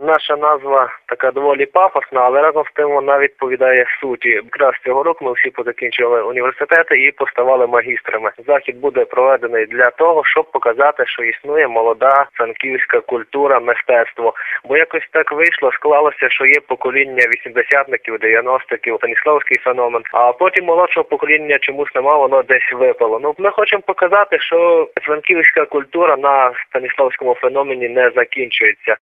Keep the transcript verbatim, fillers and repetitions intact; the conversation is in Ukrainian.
Наша назва така доволі пафосна, але разом з тим вона відповідає суті. Якраз цього року ми всі позакінчили університети і поставали магістрами. Захід буде проведений для того, щоб показати, що існує молода франківська культура, мистецтво. Бо якось так вийшло, склалося, що є покоління вісімдесятників, дев'яностиків, станіславський феномен, а потім молодшого покоління чомусь нема, воно десь випало. Ну, ми хочемо показати, що франківська культура на станіславському феномені не закінчується.